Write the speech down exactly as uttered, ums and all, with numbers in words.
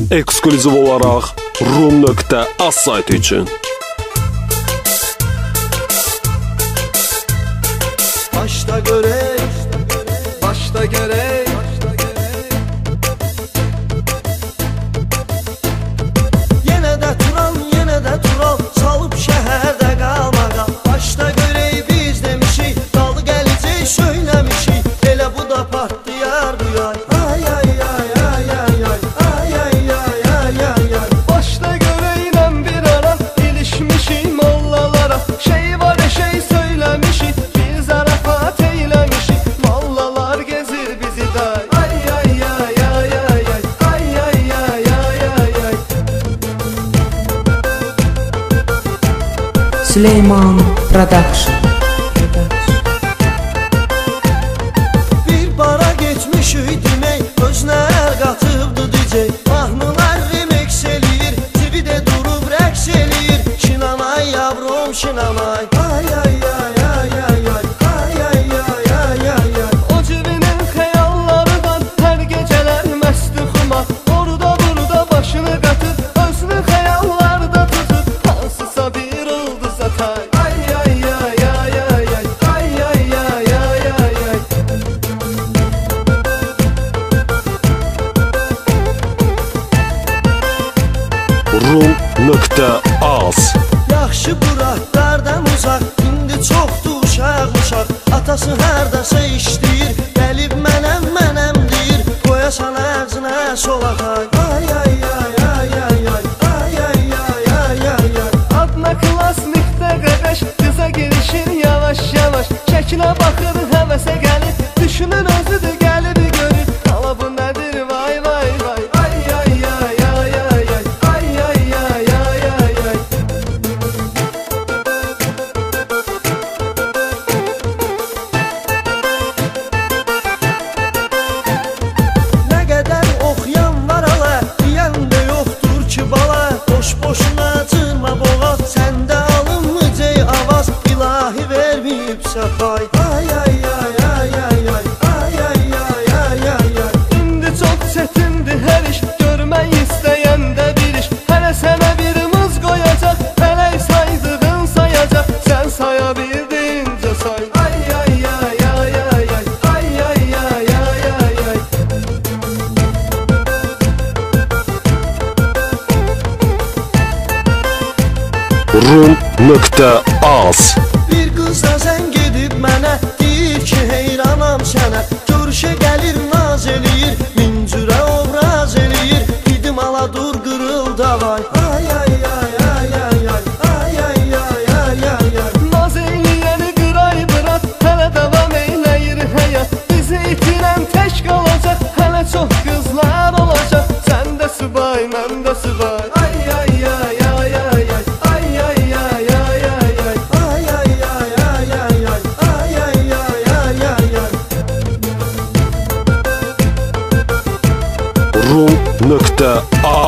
Eksklüziv olaraq rum nöqtə az sayti üçün. Başta görək, başta görək, yenə də tural, yenə də tural, salıb şəhərdə qalmağa. Başta görək biz demişik, dalı gələcək söyləmişik, elə bu da partlayar bu yay. Ay ay ay ay ay ay ay ay ay ay ay ay. Başta görəklə bir ara ilişmişik mollalara, şey var şey söyləmişik, biz zarafat eyləmişik, mollalar gezir bizi day. Ay ay ay ay ay ay ay ay ay ay ay ay. Süleyman Production. Bir bara geçmişik demək, özünə əl qatıbdı D J. Mahnılar remix eləyir, tibi də durub rəqs eləyir. Şinanay yavrum şinanay, ay ay ay ay ay ay ay ay ay ay ay ay. O cibinin xəyallarından hər gecələr məsti xumar, orada burada başını qatır, özünü xəyallarda tutur, hansısa bir ulduza tay. Ay ay ay ay ay ay ay ay ay ay ay ay. rum nöqtə az. Yaxşı buraxlardan uzaq, indi çoxdur uşaq uşaq. Atası hərdəsə işləyir, gəlib mənəm mənəm deyir, qoyasan əğzinə solaqay. Ay ay ay ay ay ay ay ay ay ay ay ay. Adına klasnikdə qəqəş, qıza girişir yavaş yavaş, şəkilə baxır həvəsə gəlir, düşünür özüdür gəlir görür, hala bu nədir vay vay vay. Ay ay ay ay ay ay ay ay ay ay ay ay. Nə qədər oxuyan var ala, deyən də yoxdur ki bala. Boş-boşuna cırma boğaz, səndə alınmayacaq avaz, ilahi verməyib səfay. Ay ay ay ay ay ay ay ay ay ay ay ay. İndi çox çətindir hər iş, görmək istəyəndə bir iş, hələ sənə bir mız qoyacaq, hələ saydığın sayacaq, sən saya bildincə say. Ay ay ay ay ay ay ay ay ay ay ay ay. rum nöqtə az. Bir qız da zəng edib mənə, deyir ki heyranam sənə, görüşə gəlir naz eləyir, min cürə obraz eləyir, gidim ala dur qırıl davay. Ay ay ay ay ay ay ay ay ay ay ay ay. Naz eləyəni qıray bırak, hələ davam eyləyir həyat, bizi itirən tək qalacaq, hələ çox qızlar olacaq, səndə subay, məndə subay. Ay ay ay ay ay ay ay ay ay ay ay ay. Ay ay ay ay ay ay ay ay ay ay ay ay. rum nöqtə az.